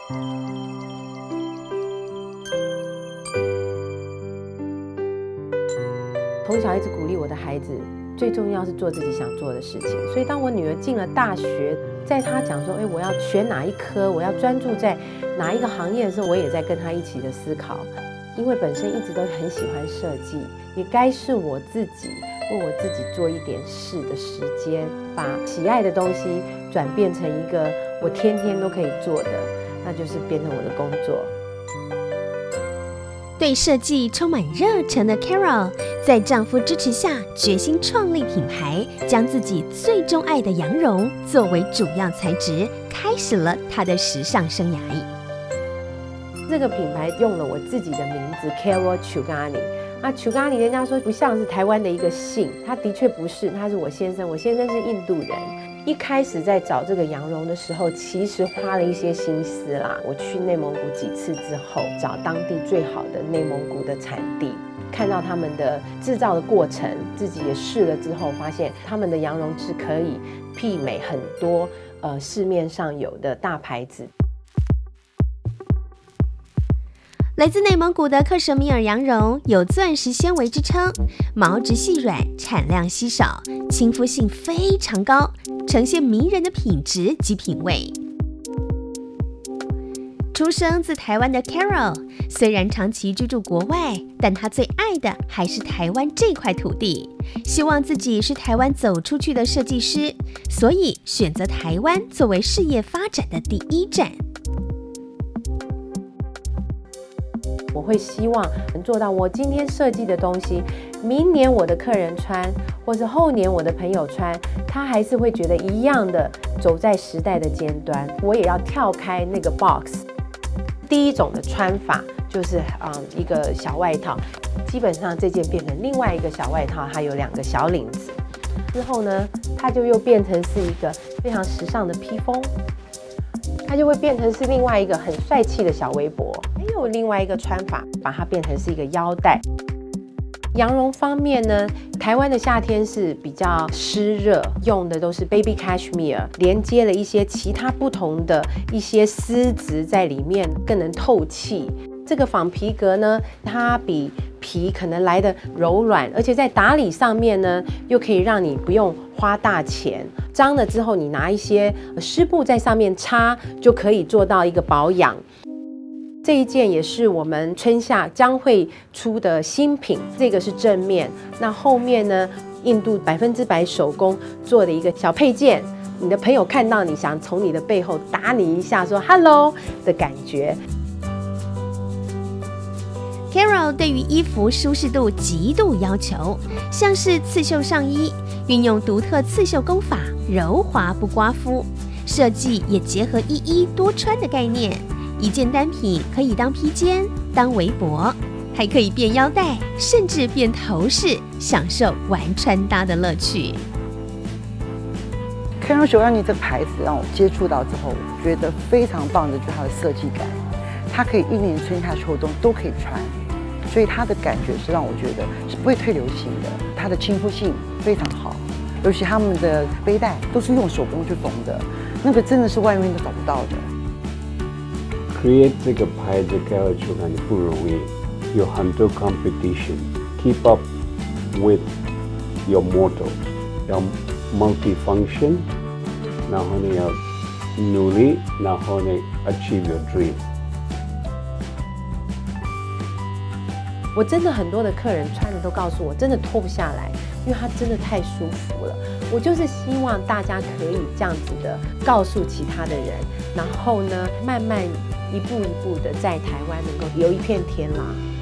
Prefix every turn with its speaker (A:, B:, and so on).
A: 从小一直鼓励我的孩子，最重要是做自己想做的事情。所以当我女儿进了大学，在她讲说，我要选哪一科，我要专注在哪一个行业的时候，我也在跟她一起的思考。因为本身一直都很喜欢设计，也该是我自己为我自己做一点事的时间，把喜爱的东西转变成一个我天天都可以做的，那就是变成我的工作。
B: 对设计充满热忱的 Carol， 在丈夫支持下，决心创立品牌，将自己最钟爱的羊绒作为主要材质，开始了她的时尚生涯。
A: 这个品牌用了我自己的名字 Carol Chugani。Chugani 人家说不像是台湾的一个姓，它的确不是，他是我先生，我先生是印度人。一开始在找这个羊绒的时候，其实花了一些心思啦。我去内蒙古几次之后，找当地最好的内蒙古的产地，看到他们的制造的过程，自己也试了之后，发现他们的羊绒是可以媲美很多市面上有的大牌子。
B: 来自内蒙古的克什米尔羊绒有钻石纤维之称，毛质细软，产量稀少，亲肤性非常高，呈现迷人的品质及品味。出生自台湾的 Carol， 虽然长期居住国外，但她最爱的还是台湾这块土地，希望自己是台湾走出去的设计师，所以选择台湾作为事业发展的第一站。
A: 我会希望能做到，我今天设计的东西，明年我的客人穿，或是后年我的朋友穿，他还是会觉得一样的走在时代的尖端。我也要跳开那个 box。第一种的穿法就是一个小外套，基本上这件变成另外一个小外套，它有2个小领子。之后呢，它就又变成是一个非常时尚的披风。它就会变成是另外一个很帅气的小围脖，还有另外一个穿法，把它变成是一个腰带。羊绒方面呢，台湾的夏天是比较湿热，用的都是 baby cashmere， 连接了一些其他不同的一些丝质在里面，更能透气。这个仿皮革呢，它比皮可能来的柔软，而且在打理上面呢，又可以让你不用花大钱。脏了之后，你拿一些湿布在上面擦，就可以做到一个保养。这一件也是我们春夏将会出的新品，这个是正面，那后面呢，印度100%手工做的一个小配件。你的朋友看到你，想从你的背后打你一下，说 “hello” 的感觉。
B: Carol 对于衣服舒适度极度要求，像是刺绣上衣，运用独特刺绣工法，柔滑不刮肤，设计也结合一衣多穿的概念，一件单品可以当披肩、当围脖，还可以变腰带，甚至变头饰，享受玩穿搭的乐趣。
C: Carol Chugani 这个牌子让我接触到之后，我觉得非常棒的就是它的设计感，它可以一年春夏秋冬都可以穿，所以它的感觉是让我觉得是不会退流行的，它的亲肤性非常好，尤其他们的背带都是用手工去缝的，那个真的是外面都找不到的。
D: Create 这个牌子 Carol Chugani 不容易，有很多 competition。Keep up with your motto， 要 multifunction， 然后呢要努力，然后呢 achieve your dream。
A: 我真的很多的客人穿的都告诉我，真的脱不下来，因为它真的太舒服了。我就是希望大家可以这样子的告诉其他的人，然后呢，慢慢一步一步的在台湾能够有一片天啦。